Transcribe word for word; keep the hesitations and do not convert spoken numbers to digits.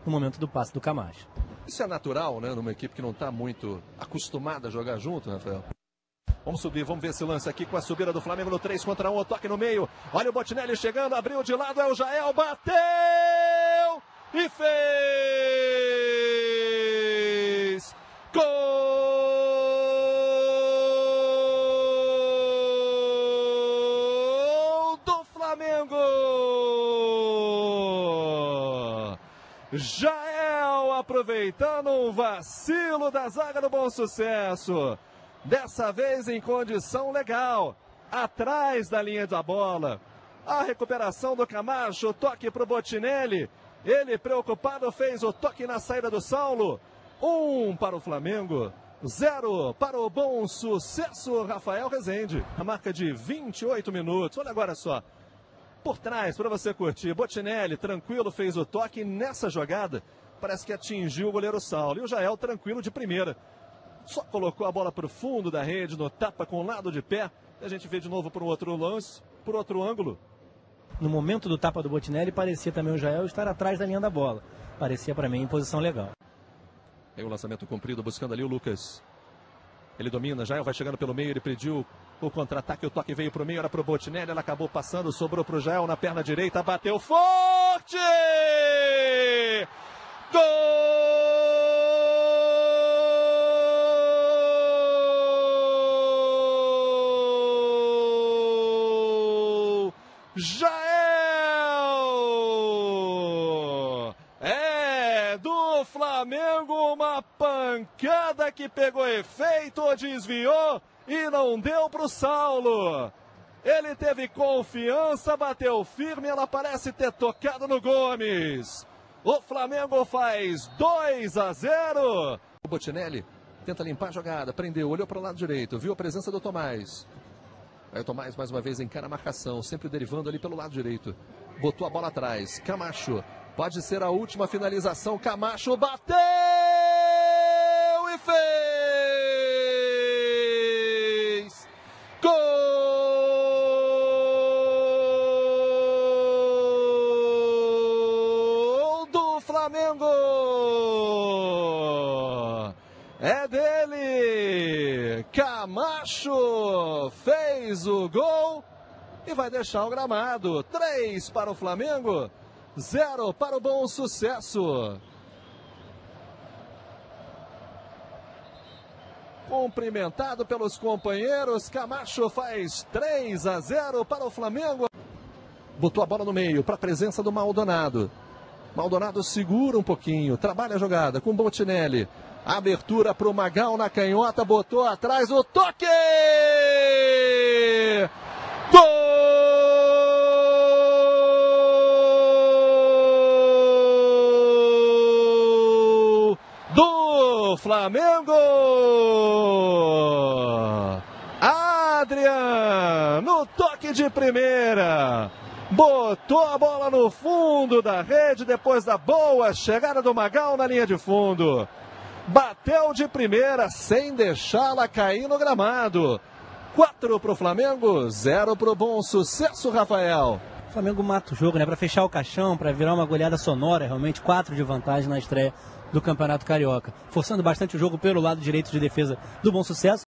no momento do passe do Camacho. Isso é natural, né? Numa equipe que não está muito acostumada a jogar junto, Rafael. Vamos subir, vamos ver esse lance aqui com a subida do Flamengo no três contra um, o toque no meio. Olha o Botinelli chegando, abriu de lado, é o Jael, bateu e fez! Gol do Flamengo! Jael aproveitando um vacilo da zaga do Bom Sucesso. Dessa vez em condição legal, atrás da linha da bola. A recuperação do Camacho, toque para o Botinelli. Ele, preocupado, fez o toque na saída do Saulo. Um para o Flamengo, zero para o Bom Sucesso, Rafael Rezende. A marca de vinte e oito minutos. Olha agora só, por trás para você curtir. Botinelli, tranquilo, fez o toque nessa jogada. Parece que atingiu o goleiro Saulo. E o Jael, tranquilo, de primeira. Só colocou a bola para o fundo da rede, no tapa com o lado de pé. E a gente vê de novo por um outro lance, por outro ângulo. No momento do tapa do Botinelli, parecia também o Jael estar atrás da linha da bola. Parecia para mim em posição legal. Aí o lançamento comprido, buscando ali o Lucas. Ele domina, Jael vai chegando pelo meio, ele pediu o contra-ataque, o toque veio para o meio, era para o Botinelli, ela acabou passando, sobrou para o Jael na perna direita, bateu forte! Gol! Jael! É do Flamengo, uma pancada que pegou efeito, desviou e não deu para o Saulo. Ele teve confiança, bateu firme, ela parece ter tocado no Gomes. O Flamengo faz dois a zero. O Botinelli tenta limpar a jogada, prendeu, olhou para o lado direito, viu a presença do Tomás. Aí o Tomás mais uma vez encara a marcação, sempre derivando ali pelo lado direito. Botou a bola atrás. Camacho, pode ser a última finalização. Camacho bateu e fez! Gol do Flamengo! É dele! Camacho fez o gol e vai deixar o gramado. três para o Flamengo, zero para o Bom Sucesso. Cumprimentado pelos companheiros, Camacho faz três a zero para o Flamengo. Botou a bola no meio para a presença do Maldonado. Maldonado segura um pouquinho, trabalha a jogada com Botinelli. Abertura para o Magal na canhota, botou atrás o toque! Gol do Flamengo! Adrian, no toque de primeira, botou a bola no fundo da rede depois da boa chegada do Magal na linha de fundo. Bateu de primeira, sem deixá-la cair no gramado. quatro para o Flamengo, zero para o Bom Sucesso, Rafael. O Flamengo mata o jogo, né? Para fechar o caixão, para virar uma goleada sonora, realmente quatro de vantagem na estreia do Campeonato Carioca. Forçando bastante o jogo pelo lado direito de defesa do Bom Sucesso.